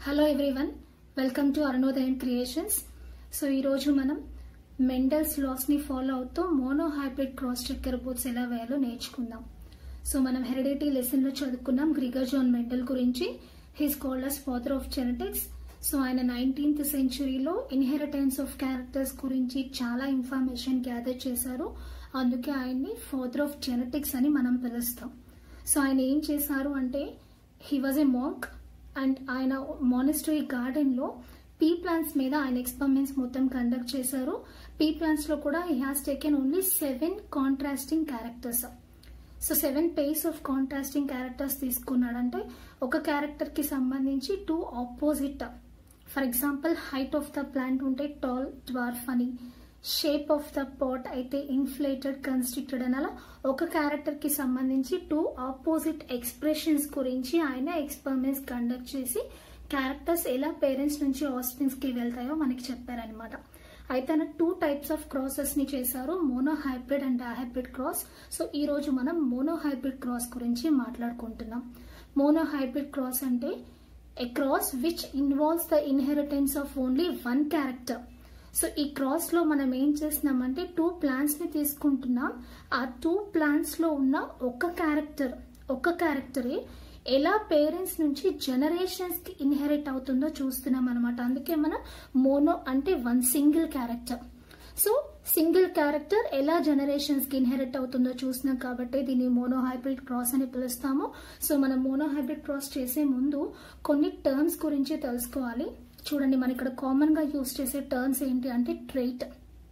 Hello everyone, welcome to Arunodayam creations. So ఈరోజు మనం Mendel's laws ని ఫాలో అవుతూ mono hybrid cross checker boards ఎలా వేయాలో నేర్చుకుందాం. సో మనం హెరిడిటీ లెసన్ లో చదువుకున్నాం గ్రిగర్ జాన్ మెండల్ గురించి. He's called as father of genetics. So ఆయన 19th సెంచురీలో ఇన్హెరిటెన్స్ ఆఫ్ క్యారెక్టర్స్ గురించి చాలా ఇన్ఫర్మేషన్ గ్యాదర్ చేశారు. అందుకే ఆయన్ని ఫాదర్ ఆఫ్ జెనెటిక్స్ అని మనం పిలుస్తాం. సో ఆయన ఏం చేశారు అంటే he was a monk and ఆయన మానిస్టరీ గార్డెన్ లో పీ ప్లాంట్స్ మీద ఆయన ఎక్స్పెరిమెంట్స్ మొత్తం కండక్ట్ చేశారు. పీ ప్లాంట్స్ లో కూడా he has taken only 7 contrasting characters. So 7 pairs of contrasting characters తీసుకున్నాడంటే ఒక క్యారెక్టర్ కి సంబంధించి 2 opposite. For example height of the plant ఉంటే టాల్, డ్వార్ఫ్ అని, షేప్ ఆఫ్ ద పాట్ అయితే ఇన్ఫ్లేటెడ్, కన్స్ట్రిక్టెడ్ అని, అలా ఒక క్యారెక్టర్ కి సంబంధించి 2 ఆపోజిట్ ఎక్స్ప్రెషన్స్ గురించి ఆయన ఎక్స్పెరిమెంట్స్ కండక్ట్ చేసి క్యారెక్టర్స్ ఎలా పేరెంట్స్ నుంచి ఆస్ప్రింగ్స్ కి వెళ్తాయో మనకి చెప్పారనమాట. అయితే ఆయన 2 టైప్స్ ఆఫ్ క్రాసెస్ ని చేశారు, mono hybrid and dihybrid cross. So ఈ రోజు మనం మోనో హైబ్రిడ్ క్రాస్ గురించి మాట్లాడుకుంటున్నాం. మోనో హైబ్రిడ్ క్రాస్ అంటే a cross which involves the inheritance of only one character. So ఈ క్రాస్ లో మనం ఏం చేస్తున్నామంటే 2 ప్లాంట్స్ ని తీసుకుంటున్నాం. ఆ 2 ప్లాంట్స్ లో ఉన్న ఒక క్యారెక్టరే ఎలా పేరెంట్స్ నుంచి జనరేషన్స్ కి ఇన్హెరిట్ అవుతుందో చూస్తున్నాం అనమాట. అందుకే మనం మోనో అంటే 1 single character. So single character ఎలా జనరేషన్స్ కి ఇన్హెరిట్ అవుతుందో చూస్తున్నాం కాబట్టి దీన్ని మోనో హైబ్రిడ్ క్రాస్ అని పిలుస్తాము. సో మనం మోనో హైబ్రిడ్ క్రాస్ చేసే ముందు కొన్ని టర్మ్స్ గురించి తెలుసుకోవాలి. చూడండి, మన ఇక్కడ కామన్ గా యూజ్ చేసే టర్మ్స్ ఏంటి అంటే ట్రైట్.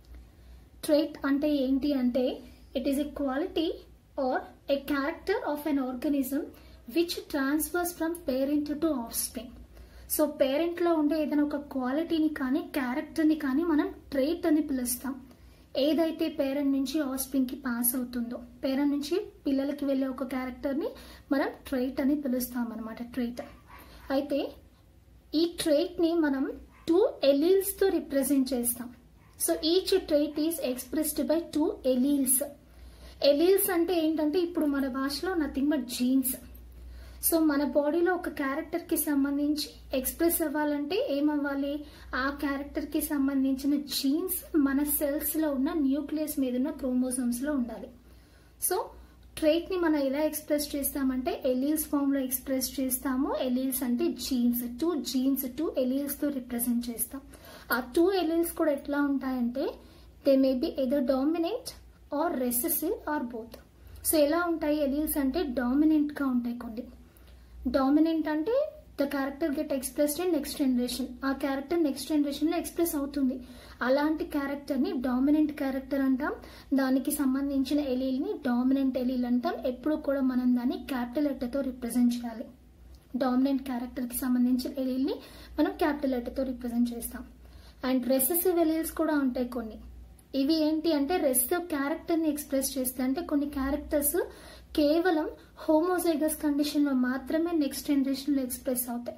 ట్రైట్ అంటే ఏంటి అంటే it is a quality or a character of an organism which transfers from parent to offspring. So parent లో ఉండే ఏదైనా ఒక క్వాలిటీని కానీ క్యారెక్టర్ ని కానీ మనం ట్రైట్ అని పిలుస్తాం. ఏదైతే పేరెంట్ నుంచి ఆఫ్స్ప్రింగ్ కి పాస్ అవుతుందో, పేరెంట్ నుంచి పిల్లలకి వెళ్లే ఒక క్యారెక్టర్ ని మనం ట్రైట్ అని పిలుస్తాం అనమాట. ట్రైట్. అయితే ఈ ట్రైట్ ని మనం 2 ఎలీల్స్ తో రిప్రజెంట్ చేస్తాం. So each trait is expressed by 2 alleles. Alleles అంటే ఏంటంటే ఇప్పుడు మన భాషలో నథింగ్ బట్ జీన్స్. సో మన బాడీలో ఒక క్యారెక్టర్ కి సంబంధించి ఎక్స్ప్రెస్ అవ్వాలంటే ఏమవ్వాలి, ఆ క్యారెక్టర్ కి సంబంధించిన జీన్స్ మన సెల్స్ లో ఉన్న న్యూక్లియస్ మీద ఉన్న క్రోమోసోమ్స్ లో ఉండాలి. సో ట్రైట్ ని మనం ఎలా ఎక్స్ప్రెస్ చేస్తామంటే ఎలీల్స్ ఫామ్ లో ఎక్స్ప్రెస్ చేస్తాము. ఎలీల్స్ అంటే జీన్స్, 2 ఎలీల్స్ తో రిప్రజెంట్ చేస్తాం. ఆ 2 ఎలీల్స్ కూడా ఎట్లా ఉంటాయంటే they may be either dominant or recessive or both. So ఎలా ఉంటాయి ఎలీల్స్ అంటే డామినెంట్ గా ఉంటాయి. కొన్ని డామినెంట్ అంటే the character get expressed in next generation, ఆ క్యారెక్టర్ నెక్స్ట్ జనరేషన్ లో ఎక్స్ప్రెస్ అవుతుంది. అలాంటి క్యారెక్టర్ ని డామినెంట్ క్యారెక్టర్ అంటాం. దానికి సంబంధించిన ఎలీల్ ని డామినెంట్ ఎలీల్ అంటాం. ఎప్పుడు కూడా మనం దాన్ని క్యాపిటల్ లెటర్ తో రిప్రజెంట్ చేయాలి. డామినెంట్ క్యారెక్టర్ కి సంబంధించిన ఎలీల్ ని మనం క్యాపిటల్ లెటర్ తో రిప్రజెంట్ చేస్తాం. అండ్ రెసెసివ్ ఎలీల్స్ కూడా ఉంటాయి కొన్ని. ఇవి ఏంటి అంటే రెసెసివ్ క్యారెక్టర్ ని ఎక్స్ప్రెస్ చేస్తాయి. అంటే కొన్ని క్యారెక్టర్స్ కేవలం హోమోజైగస్ కండిషన్ లో మాత్రమే నెక్స్ట్ జనరేషన్ లో ఎక్స్ప్రెస్ అవుతాయి.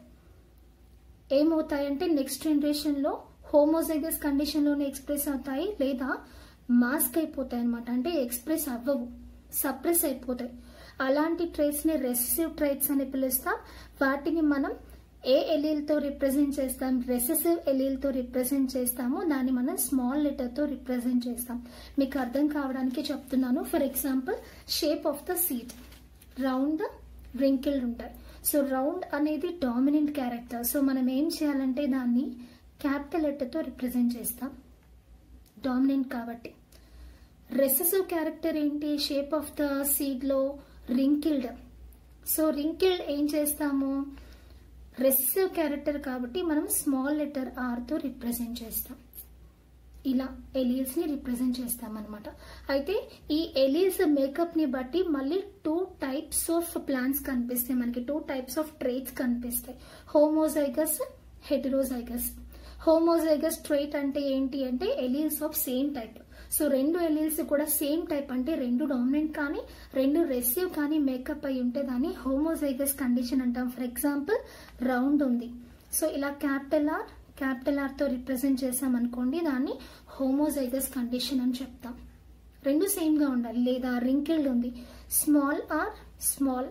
ఏమవుతాయంటే నెక్స్ట్ జనరేషన్ లో హోమోజైగస్ కండిషన్ లోనే ఎక్స్ప్రెస్ అవుతాయి, లేదా మాస్క్ అయిపోతాయి అనమాట. అంటే ఎక్స్ప్రెస్ అవ్వవు, సప్రెస్ అయిపోతాయి. అలాంటి ట్రైట్స్ ని రెసెసివ్ ట్రైట్స్ అని పిలుస్తాం. వాటిని మనం ఏ ఎలీల్ తో రిప్రజెంట్ చేస్తాం, రెసెసివ్ ఎలీల్ తో రిప్రజెంట్ చేస్తాము. దాన్ని మనం స్మాల్ లెటర్ తో రిప్రజెంట్ చేస్తాం. మీకు అర్థం కావడానికి చెప్తున్నాను. For example shape of the seed, round, wrinkled ఉంటాయి. సో రౌండ్ అనేది డామినెంట్ క్యారెక్టర్. సో మనం ఏం చేయాలంటే దాన్ని క్యాపిటల్ లెటర్ తో రిప్రజెంట్ చేస్తాం, డామినెంట్ కాబట్టి. రెసెసివ్ క్యారెక్టర్ ఏంటి, షేప్ ఆఫ్ ద సీడ్ లో రింకిల్డ్. సో రింకిల్డ్ ఏం చేస్తాము, రెసెసివ్ క్యారెక్టర్ కాబట్టి మనం స్మాల్ లెటర్ ఆర్ తో రిప్రజెంట్ చేస్తాం. ఇలా ఎలీల్స్ ని రిప్రజెంట్ చేస్తాం అనమాట. అయితే ఈ ఎలీల్స్ మేకప్ ని బట్టి మళ్ళీ 2 టైప్స్ ఆఫ్ ప్లాంట్స్ కనిపిస్తాయి మనకి, 2 టైప్స్ ఆఫ్ ట్రైట్స్ కనిపిస్తాయి, హోమోజైగస్, హెటెరోజైగస్. హోమోజైగస్ ట్రైట్ అంటే ఏంటి అంటే alleles of same type. So 2 alleles కూడా సేమ్ టైప్ అంటే 2 డామినెంట్ కానీ 2 రెసెసివ్ కానీ మేకప్ అయి ఉంటే దాన్ని హోమోజైగస్ కండిషన్ అంటాం. ఫర్ ఎగ్జాంపుల్ రౌండ్ ఉంది, సో ఇలా క్యాపిటల్ ఆర్ తో రిప్రజెంట్ చేసాం అనుకోండి, దాన్ని హోమోజైగస్ కండిషన్ అని చెప్తాం. 2 సేమ్ గా ఉండాలి. లేదా రింకిల్డ్ ఉంది, స్మాల్ ఆర్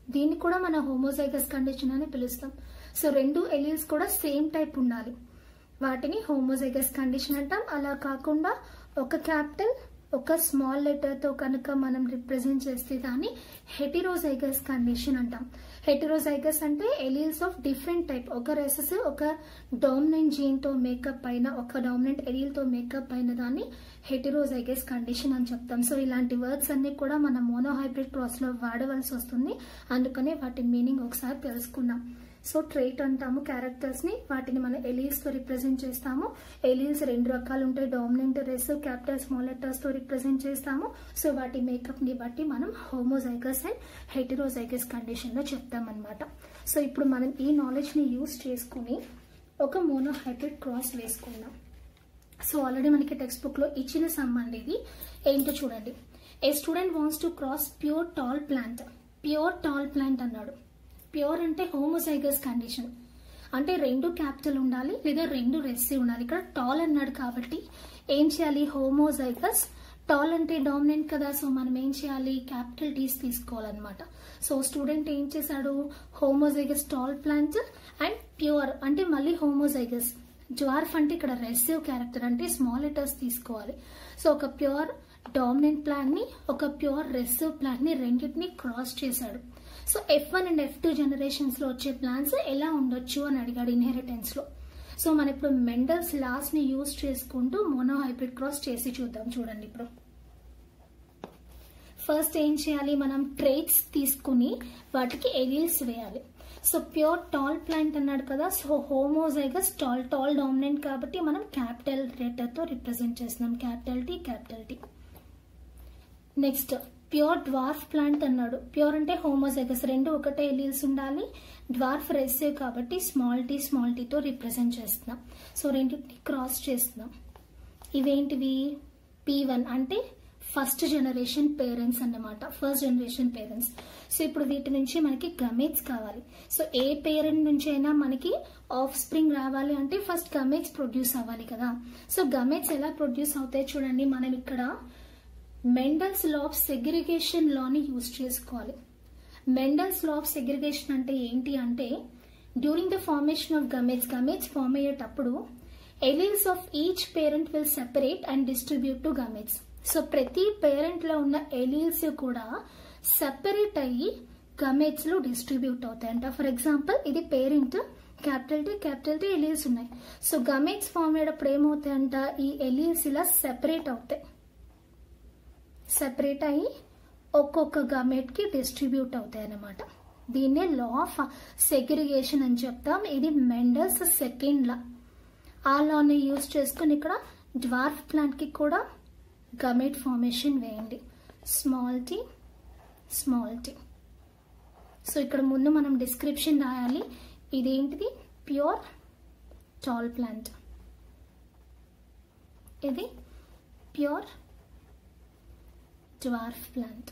దీన్ని కూడా మన హోమోజైగస్ కండిషన్ అని పిలుస్తాం. సో 2 ఎలీల్స్ కూడా సేమ్ టైప్ ఉండాలి, వాటిని హోమోజైగస్ కండిషన్ అంటాం. అలా కాకుండా ఒక క్యాపిటల్ ఒక స్మాల్ లెటర్ తో కనుక మనం రిప్రజెంట్ చేస్తే దాన్ని హెటిరోజైగస్ కండిషన్ అంటాం. హెటిరోజైగస్ అంటే ఎలీల్స్ ఆఫ్ డిఫరెంట్ టైప్, ఒక రెసెస్ ఒక డామినెంట్ జీన్ తో మేకప్ అయిన, ఒక డామినెంట్ ఎలీల్ తో మేకప్ అయిన దాన్ని హెటిరోజైగస్ కండిషన్ అని చెప్తాం. సో ఇలాంటి వర్డ్స్ అన్ని కూడా మనం మోనోహైబ్రిడ్ క్రాస్ లో వాడవలసి వస్తుంది, అందుకనే వాటి మీనింగ్ ఒకసారి తెలుసుకుందాం. సో ట్రైట్ అంటాము క్యారెక్టర్స్ ని, వాటిని మనం ఎలీల్స్ తో రిప్రజెంట్ చేస్తాము. ఎలీల్స్ 2 రకాలు ఉంటాయి, dominant recessive capital small letters తో రిప్రజెంట్ చేస్తాము. సో వాటి మేకప్ ని బట్టి మనం హోమోజైగస్ అండ్ హెటిరోజైగస్ కండిషన్ లో చెప్తామన్నమాట. సో ఇప్పుడు మనం ఈ నాలెడ్జ్ ని యూజ్ చేసుకుని ఒక మోనోహైబ్రిడ్ క్రాస్ వేసుకుందాం. సో ఆల్రెడీ మనకి టెక్స్ట్ బుక్ లో ఇచ్చిన సంబంధం ఇది ఏంటో చూడండి. A student wants to cross pure tall plant. Pure tall plant అన్నాడు. ప్యూర్ అంటే హోమోజైగస్ కండిషన్, అంటే 2 క్యాపిటల్ ఉండాలి లేదా 2 రెసివ్ ఉండాలి. ఇక్కడ టాల్ అన్నాడు కాబట్టి ఏం చేయాలి, హోమోజైగస్. టాల్ అంటే డామినెంట్ కదా, సో మనం ఏం చేయాలి, క్యాపిటల్ టీస్ తీసుకోవాలన్నమాట. సో స్టూడెంట్ ఏం చేశాడు, homozygous tall plant and pure అంటే మళ్ళీ హోమోజైగస్. డ్వార్ఫ్ అంటే ఇక్కడ రెసివ్ క్యారెక్టర్ అంటే స్మాల్ లెటర్స్ తీసుకోవాలి. సో ఒక ప్యూర్ డామినెంట్ ప్లాంట్ ని ఒక ప్యూర్ రెసివ్ ప్లాంట్ ని రెండింటిని క్రాస్ చేశాడు. So F1 and F2 generations లో వచ్చే ప్లాంట్స్ ఎలా ఉండొచ్చు అని అడిగాడు ఇన్హెరిటెన్స్ లో. సో మనం ఇప్పుడు మెండల్స్ లాస్ ని యూజ్ చేసుకుంటూ మోనోహైబ్రిడ్ క్రాస్ చేసి చూద్దాం. చూడండి, ఇప్పుడు ఫస్ట్ ఏం చేయాలి, మనం ట్రైట్స్ తీసుకుని వాటికి ఎలీల్స్ వేయాలి. సో ప్యూర్ టాల్ ప్లాంట్ అన్నాడు కదా, సో హోమోజైగస్ టాల్ డామినెంట్ కాబట్టి మనం క్యాపిటల్ లెటర్ తో రిప్రజెంట్ చేస్తున్నాం, capital T. Next pure dwarf plant అన్నాడు. ప్యూర్ అంటే హోమోజైగస్, 2 ఒకటే ఎలీల్స్ ఉండాలి. డ్వార్ఫ్ రెసివ్ కాబట్టి స్మాల్ టీ తో రిప్రజెంట్ చేస్తున్నాం. సో రెండింటిని క్రాస్ చేస్తున్నాం. ఇవేంటివి, P1 అంటే ఫస్ట్ జనరేషన్ పేరెంట్స్ అన్నమాట, ఫస్ట్ జనరేషన్ పేరెంట్స్. సో ఇప్పుడు వీటి నుంచి మనకి గమేట్స్ కావాలి. సో ఏ పేరెంట్ నుంచి అయినా మనకి ఆఫ్ స్ప్రింగ్ రావాలి అంటే ఫస్ట్ గమేట్స్ ప్రొడ్యూస్ అవ్వాలి కదా. సో గమేట్స్ ఎలా ప్రొడ్యూస్ అవుతాయి చూడండి, మనం ఇక్కడ మెండల్స్ లా ఆఫ్ సెగ్రిగేషన్ లాని యూజ్ చేసుకోవాలి. మెండల్స్ లా ఆఫ్ సెగ్రిగేషన్ అంటే ఏంటి అంటే, during the formation of gametes form అయ్యేటప్పుడు alleles of each parent will separate and distribute to gametes. So ప్రతి పేరెంట్ లో ఉన్న ఎలీల్స్ కూడా సెపరేట్ అయ్యి గమేట్స్ లో డిస్ట్రిబ్యూట్ అవుతాయంట. ఫర్ ఎగ్జాంపుల్ ఇది పేరెంట్, క్యాపిటల్ టీ ఎలీల్స్ ఉన్నాయి. సో గమేట్స్ ఫార్మ్ అయ్యేటప్పుడు ఏమవుతాయంట, ఈ ఎలీల్స్ ఇలా సెపరేట్ అవుతాయి, సెపరేట్ అయ్యి ఒక్కొక్క గమేట్ కి డిస్ట్రిబ్యూట్ అవుతాయి అన్నమాట. దీన్నే లా ఆఫ్ సెగ్రిగేషన్ అని చెప్తాం. ఇది మెండల్స్ సెకండ్ లా. ఆ లాని యూజ్ చేసుకుని ఇక్కడ డ్వార్ఫ్ ప్లాంట్ కి కూడా గమేట్ ఫార్మేషన్ వేయండి, స్మాల్ టీ. సో ఇక్కడ ముందు మనం డిస్క్రిప్షన్ రాయాలి. ఇదేంటిది, ప్యూర్ టాల్ ప్లాంట్, ఇది ప్యూర్ డ్వార్ఫ్ ప్లాంట్.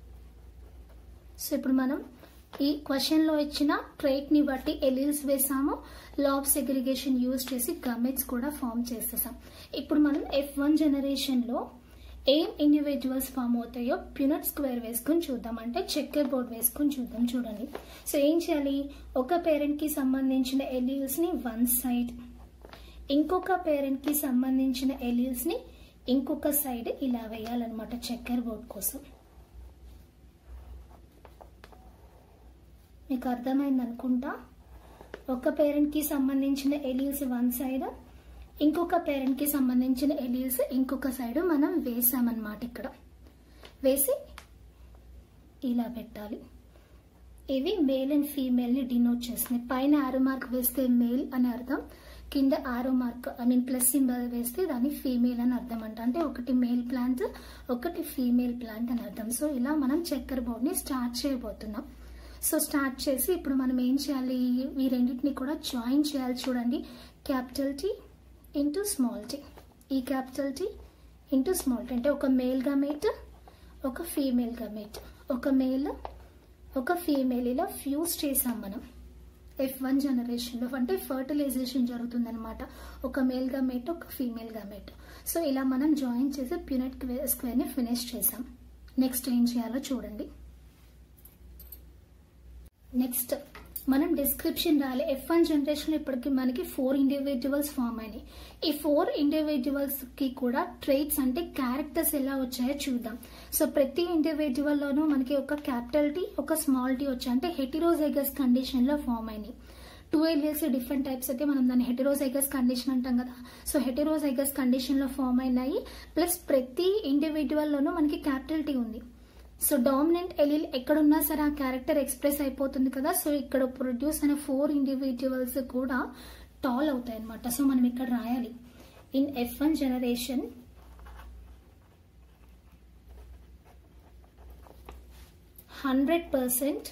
సో ఇప్పుడు మనం ఈ క్వశ్చన్ లో ఇచ్చిన ట్రైట్ ని బట్టి ఎలీల్స్ వేసాము, లా ఆఫ్ సెగ్రిగేషన్ యూజ్ చేసి గమెట్స్ కూడా ఫామ్ చేసేసాం. ఇప్పుడు మనం F1 జనరేషన్ లో ఏం ఇండివిజువల్స్ ఫామ్ అవుతాయో ప్యూనట్ స్క్వేర్ వేసుకుని చూద్దాం, అంటే చెక్కర్ బోర్డ్ వేసుకుని చూద్దాం. చూడండి, సో ఏం చేయాలి, ఒక పేరెంట్ కి సంబంధించిన ఎలీల్స్ ని వన్ సైడ్, ఇంకొక పేరెంట్ కి సంబంధించిన ఎలీల్స్ ని ఇంకొక సైడ్ ఇలా వేయాలన్నమాట చెక్కర్ బోర్డ్ కోసం. మీకు అర్థమైంది అనుకుంటా. ఒక పేరెంట్ కి సంబంధించిన ఎలీల్స్ వన్ సైడ్, ఇంకొక పేరెంట్ కి సంబంధించిన ఎలీల్స్ ఇంకొక సైడ్ మనం వేసామన్నమాట. ఇక్కడ వేసి ఇలా పెట్టాలి. ఇవి మేల్ అండ్ ఫీమేల్ ని డినోట్ చేస్తున్నాయి. పైన ఆరో మార్క్ వేస్తే మేల్ అని అర్థం, కింద ఆరో మార్క్ ప్లస్ సింబల్ వేస్తే దాన్ని ఫీమేల్ అని అర్థం అంట. అంటే ఒకటి మేల్ ప్లాంట్, ఒకటి ఫీమేల్ ప్లాంట్ అని అర్థం. సో ఇలా మనం చెక్కర్ బోర్డ్ ని స్టార్ట్ చేయబోతున్నాం. సో స్టార్ట్ చేసి ఇప్పుడు మనం ఏం చేయాలి, ఈ రెండింటిని కూడా జాయిన్ చేయాలి. చూడండి, capital T into small T, ఈ capital T into small T అంటే ఒక మేల్ గమేట్, ఒక ఫీమేల్ గమేట్, ఒక మేల్ ఒక ఫీమేల్ ఇలా ఫ్యూజ్ చేసాం మనం F1 జనరేషన్ లో. అంటే ఫర్టిలైజేషన్ జరుగుతుంది అనమాట, ఒక మేల్ గమేట్ ఒక ఫీమేల్ గమేట్. సో ఇలా మనం జాయిన్ చేసి ప్యూనట్ స్క్వేర్ ని ఫినిష్ చేసాం. నెక్స్ట్ ఏం చేయాలో చూడండి. నెక్స్ట్ మనం డిస్క్రిప్షన్ రాయాలి. F1 జనరేషన్ ఇప్పటికి మనకి 4 ఇండివిజువల్స్ ఫామ్ అయినాయి. ఈ 4 ఇండివిజువల్స్ కి కూడా ట్రైట్స్ అంటే క్యారెక్టర్స్ ఎలా వచ్చాయో చూద్దాం. సో ప్రతి ఇండివిజువల్ లోనూ మనకి ఒక క్యాపిటల్ టీ ఒక స్మాల్ టీ వచ్చాయి, అంటే హెటిరోజైగస్ కండిషన్ లో ఫామ్ అయినాయి. 2 alleles డిఫరెంట్ టైప్స్ అయితే మనం దాన్ని హెటిరోజైగస్ కండిషన్ అంటాం కదా. సో హెటిరోజైగస్ కండిషన్ లో ఫామ్ అయినాయి. ప్లస్ ప్రతి ఇండివిజువల్ లోనూ మనకి క్యాపిటల్ టీ ఉంది. సో డామినెంట్ ఎలీల్ ఎక్కడున్నా సరే ఆ క్యారెక్టర్ ఎక్స్ప్రెస్ అయిపోతుంది కదా. సో ఇక్కడ ప్రొడ్యూస్ అయిన 4 ఇండివిజువల్స్ కూడా టాల్ అవుతాయి అనమాట. సో మనం ఇక్కడ రాయాలి ఇన్ F1 జనరేషన్ %,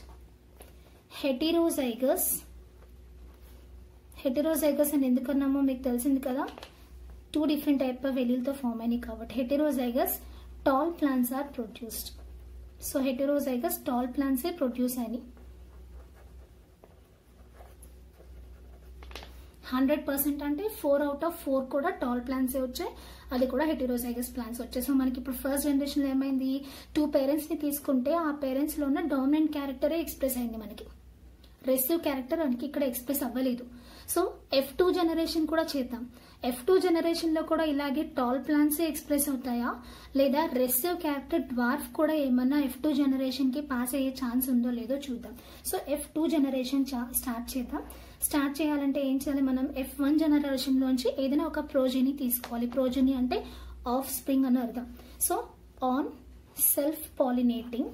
హెటిరోజైగస్ అని ఎందుకన్నామో మీకు తెలిసింది కదా, 2 డిఫరెంట్ టైప్ ఆఫ్ ఎలీల్ తో ఫామ్ అయినాయి కాబట్టి heterozygous tall plants are produced. So heterozygous tall plants produce అయినాయి. 100% అంటే 4 out of 4 కూడా టాల్ ప్లాంట్స్ వచ్చాయి, అది కూడా హెటిరోజైగస్ ప్లాంట్స్ వచ్చాయి. సో మనకి ఇప్పుడు ఫస్ట్ జనరేషన్ లో ఏమైంది, 2 పేరెంట్స్ ని తీసుకుంటే ఆ పేరెంట్స్ లో ఉన్న డామినెంట్ క్యారెక్టరే ఎక్స్ప్రెస్ అయింది. మనకి రెసివ్ క్యారెక్టర్ మనకి ఇక్కడ ఎక్స్ప్రెస్ అవ్వలేదు. సో F2 జనరేషన్ కూడా చేద్దాం. F2 జనరేషన్ లో కూడా ఇలాగే టాల్ ప్లాంట్స్ ఎక్స్ప్రెస్ అవుతాయా, లేదా రెసివ్ క్యారెక్టర్ డ్వార్ఫ్ కూడా ఏమన్నా F2 జనరేషన్ కి పాస్ అయ్యే ఛాన్స్ ఉందో లేదో చూద్దాం. సో F2 జనరేషన్ స్టార్ట్ చేద్దాం. స్టార్ట్ చేయాలంటే ఏం చేయాలి, మనం F1 జనరేషన్ లోంచి ఏదైనా ఒక ప్రోజెనీ తీసుకోవాలి. ప్రోజెనీ అంటే ఆఫ్ స్ప్రింగ్ అని అర్థం. So on self pollinating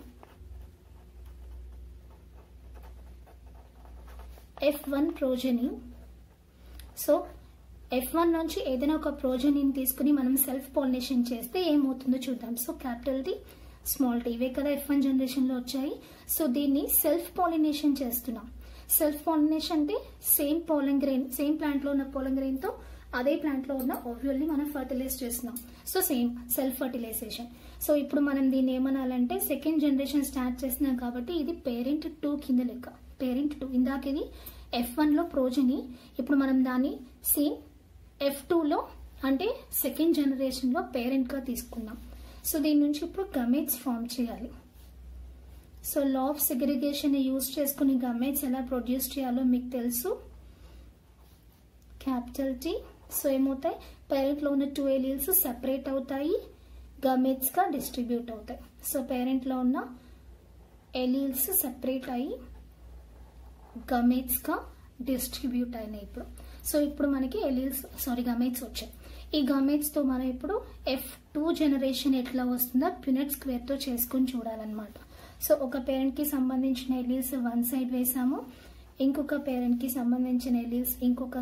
F1 progeny. So F1 నుంచి ఏదైనా ఒక ప్రోజెనీని తీసుకుని మనం సెల్ఫ్ పాలినేషన్ చేస్తే ఏమవుతుందో చూద్దాం. So capital T small T ఇవే కదా F1 జనరేషన్ లో వచ్చాయి. సో దీన్ని సెల్ఫ్ పాలినేషన్ చేస్తున్నాం. సెల్ఫ్ పాలినేషన్ అంటే same pollen grain, same plant లో ఉన్న పోలన్ గ్రెయిన్ తో అదే ప్లాంట్ లో ఉన్న ఓవ్యూల్ ని మనం ఫర్టిలైజ్ చేస్తున్నాం. So same self fertilisation. So ఇప్పుడు మనం దీన్ని ఏమనాలంటే సెకండ్ జనరేషన్ స్టార్ట్ చేస్తున్నాం కాబట్టి ఇది పేరెంట్ 2 కింద లెక్క. పేరెంట్ 2 ఇందాక ఇది F1 లో ప్రోజెనీ, ఇప్పుడు మనం దాన్ని సేమ్ F2 లో అంటే సెకండ్ జనరేషన్ లో పేరెంట్ గా తీసుకున్నాం. సో దీని నుంచి ఇప్పుడు గమేట్స్ ఫామ్ చేయాలి. So law of segregation use చేసుకుని గమేట్స్ ఎలా ప్రొడ్యూస్ చేయాలో మీకు తెలుసు. Capital T. సో ఏమవుతాయి, పేరెంట్ లో ఉన్న 2 alleles సెపరేట్ అవుతాయి, గమేట్స్ గా డిస్ట్రిబ్యూట్ అవుతాయి. సో పేరెంట్ లో ఉన్న alleles సెపరేట్ అయ్యి గమేట్స్ గా డిస్ట్రిబ్యూట్ అయినాయి ఇప్పుడు. సో ఇప్పుడు మనకి గమేట్స్ వచ్చాయి. ఈ గమేట్స్ తో మనం ఇప్పుడు F2 జనరేషన్ ఎట్లా వస్తుందో ప్యూనెట్ స్క్వేర్ తో చేసుకుని చూడాలన్నమాట. సో ఒక పేరెంట్ కి సంబంధించిన ఎలీల్స్ 1 సైడ్ వేసాము, ఇంకొక పేరెంట్ కి సంబంధించిన ఎలీల్స్ ఇంకొక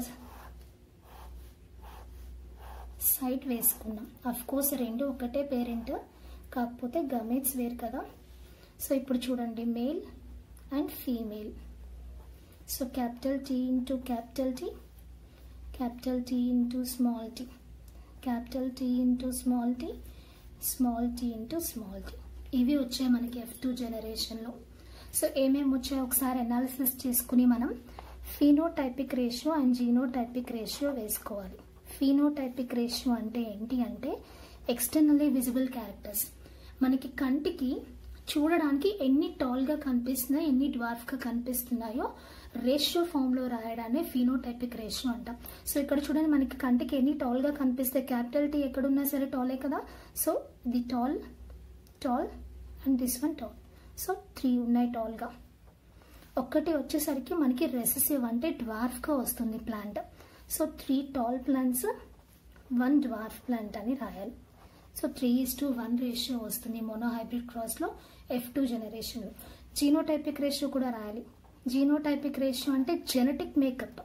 సైడ్ వేసుకున్నాం. అఫ్ కోర్స్ రెండు ఒకటే పేరెంట్, కాకపోతే గమేట్స్ వేరు కదా. సో ఇప్పుడు చూడండి, male and female. So capital T into capital T, capital T into small T, capital T into small T, small T into small T. ఇవి వచ్చాయి మనకి F2 జనరేషన్ లో. సో ఏమేమి వచ్చాయో ఒకసారి అనాలిసిస్ చేసుకుని మనం phenotypic ratio and genotypic ratio వేసుకోవాలి. ఫీనోటైపిక్ రేషియో అంటే ఏంటి అంటే ఎక్స్టర్నల్లీ విజిబుల్ క్యారెక్టర్స్. మనకి కంటికి చూడడానికి ఎన్ని టాల్ గా కనిపిస్తున్నాయి, ఎన్ని డ్వార్ఫ్ గా కనిపిస్తున్నాయో రేషియో ఫామ్ లో రాయడాన్ని ఫీనోటైపిక్ రేషియో అంటాం. సో ఇక్కడ చూడండి, మనకి కంటికి ఎన్ని టాల్ గా కనిపిస్తే క్యాపిటల్ టీ ఎక్కడున్నా సరే టాలే కదా. సో ఇది tall, tall and this one tall. So 3 ఉన్నాయి టాల్ గా. ఒక్కటి వచ్చేసరికి మనకి రెసెసివ్ అంటే డ్వార్ఫ్ గా వస్తుంది plant. So 3 tall plants 1 dwarf plant అని రాయాలి. సో 3:1 రేషియో వస్తుంది మోనోహైబ్రిడ్ క్రాస్ లో F2 జనరేషన్ లో. జీనోటైపిక్ రేషియో కూడా రాయాలి. జీనోటైపిక్ రేషియో అంటే జెనెటిక్ మేకప్.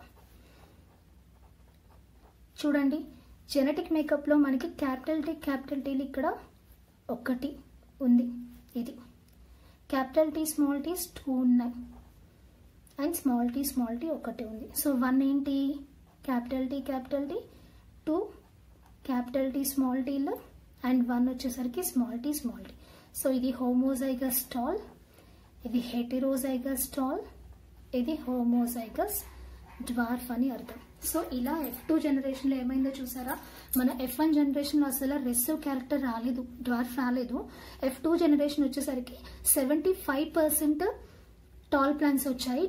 చూడండి, జెనెటిక్ మేకప్ లో మనకి క్యాపిటల్ టీలు ఇక్కడ 1 ఉంది, ఇది క్యాపిటల్ టీ స్మాల్ టీస్ 2 ఉన్నాయి అండ్ స్మాల్ టీ 1 ఉంది. సో 1 ఏంటి, capital T 2 capital T small టీలు అండ్ 1 వచ్చేసరికి స్మాల్ టీ. సో ఇది హోమోజైగస్ టాల్, ఇది హెటిరోజైగస్ టాల్, ఇది హోమోజైగస్ డ్వార్ఫ్ అని అర్థం. సో ఇలా F2 జనరేషన్ లో ఏమైందో చూసారా. మన F1 జనరేషన్ లో అసలు రెసివ్ క్యారెక్టర్ రాలేదు, డ్వార్ఫ్ రాలేదు. F2 జనరేషన్ వచ్చేసరికి 75% టాల్ ప్లాంట్స్ వచ్చాయి,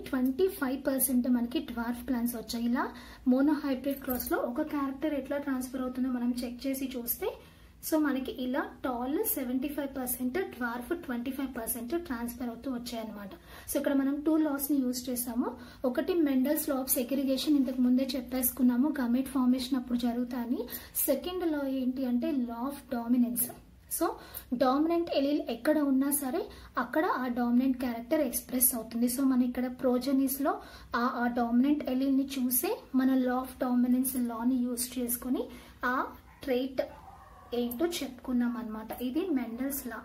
25% మనకి డ్వార్ఫ్ ప్లాంట్స్ వచ్చాయి. ఇలా మోనోహైబ్రిడ్ క్రాస్ లో ఒక క్యారెక్టర్ ఎట్లా ట్రాన్స్ఫర్ అవుతుందో మనం చెక్ చేసి చూస్తే సో మనకి ఇలా టాల్ 75%, డ్వార్ఫ్ 25% ట్రాన్స్ఫర్ అవుతూ వచ్చాయన్నమాట. సో ఇక్కడ మనం 2 లాస్ ని యూజ్ చేసాము. ఒకటి మెండల్స్ లా ఆఫ్ సెగ్రిగేషన్, ఇంతకు ముందే చెప్పేసుకున్నాము, గమేట్ ఫార్మేషన్ అప్పుడు జరుగుతాయని. సెకండ్ లా ఏంటి అంటే law of dominance. So dominant allele ఎక్కడ ఉన్నా సరే అక్కడ ఆ డామినెంట్ క్యారెక్టర్ ఎక్స్ప్రెస్ అవుతుంది. సో మనం ఇక్కడ ప్రోజెనిస్ లో ఆ డామినెంట్ ఎలీల్ ని చూసే మన లా ఆఫ్ డామినెన్స్ లాని యూజ్ చేసుకుని ఆ ట్రైట్ ఏంటో చెప్పుకున్నాం అనమాట. ఇది మెండల్స్ లా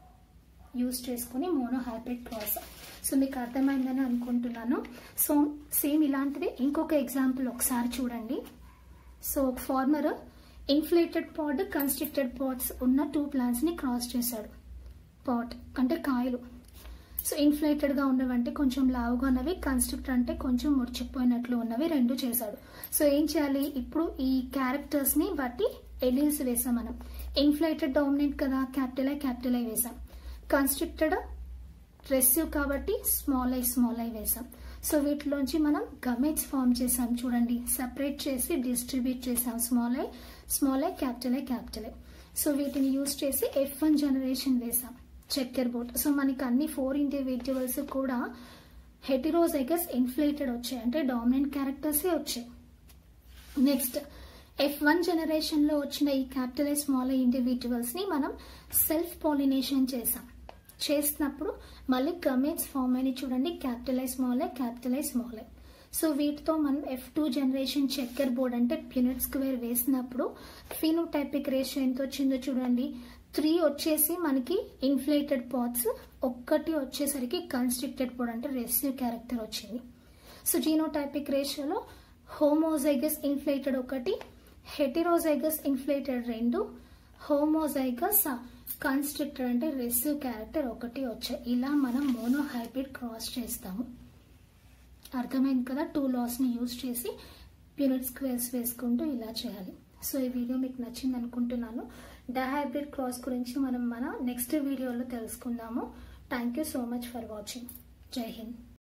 యూజ్ చేసుకుని మోనోహైబ్రిడ్ క్రాస్. సో మీకు అర్థమైందని అనుకుంటున్నాను. సో సేమ్ ఇలాంటిది ఇంకొక ఎగ్జాంపుల్ ఒకసారి చూడండి. సో ఒక farmer inflated pod, constricted pods ఉన్న 2 ప్లాంట్స్ ని క్రాస్ చేశాడు. పాట్ అంటే కాయలు. సో ఇన్ఫ్లేటెడ్ గా ఉన్నవంటే కొంచెం లావుగా ఉన్నవి, కన్స్ట్రిక్ట్ అంటే కొంచెం ముడిచిపోయినట్లు ఉన్నవి, 2 చేశాడు. సో ఏం చేయాలి, ఇప్పుడు ఈ క్యారెక్టర్స్ ని బట్టి ఎలీల్స్ వేసాం మనం. ఇన్ఫ్లేటెడ్ డామినెంట్ కదా, క్యాపిటల్ ఐ వేసాం. కన్స్ట్రిక్టెడ్ రెసివ్ కాబట్టి స్మాల్ ఐ వేసాం. సో వీటిలోంచి మనం గమేట్స్ ఫామ్ చేసాం చూడండి, సెపరేట్ చేసి డిస్ట్రిబ్యూట్ చేసాం. Small I capital I. So వీటిని యూజ్ చేసి F1 జనరేషన్ వేసాం, చెక్కర్ బోర్డ్. సో మనకి అన్ని 4 ఇండివిడ్యువల్స్ కూడా హెటిరోజైగస్ ఇన్ఫ్లేటెడ్ వచ్చాయి, అంటే డామినెంట్ క్యారెక్టర్సే వచ్చాయి. నెక్స్ట్ F1 జనరేషన్ లో వచ్చిన ఈ capital I small I individuals ని మనం సెల్ఫ్ పాలినేషన్ చేసినప్పుడు మళ్ళీ గమేట్స్ ఫామ్ అయిన చూడండి, capital I small I. So వీటితో మనం F2 జనరేషన్ చెక్కర్ బోర్డ్ అంటే ప్యూనిట్ స్క్వేర్ వేసినప్పుడు ఫినోటైపిక్ రేషియో ఎంత వచ్చిందో చూడండి. 3 వచ్చేసి మనకి ఇన్ఫ్లేటెడ్ పాట్స్, 1 వచ్చేసరికి కన్స్ట్రిక్టెడ్ బోర్డ్ అంటే రెసివ్ క్యారెక్టర్ వచ్చింది. సో జీనోటైపిక్ రేషియోలో homozygous inflated 1, heterozygous inflated 2, homozygous constricted అంటే రెసివ్ క్యారెక్టర్ 1 వచ్చాయి. ఇలా మనం మోనోహైబ్రిడ్ క్రాస్ చేస్తాము. అర్థమైంది కదా, 2 లాస్ ని యూజ్ చేసి ప్యూనిట్ స్క్వేర్స్ వేసుకుంటూ ఇలా చేయాలి. సో ఈ వీడియో మీకు నచ్చింది అనుకుంటున్నాను. డైహైబ్రిడ్ క్రాస్ గురించి మనం మన నెక్స్ట్ వీడియోలో తెలుసుకుందాము. Thank you so much for watching. జై హింద్.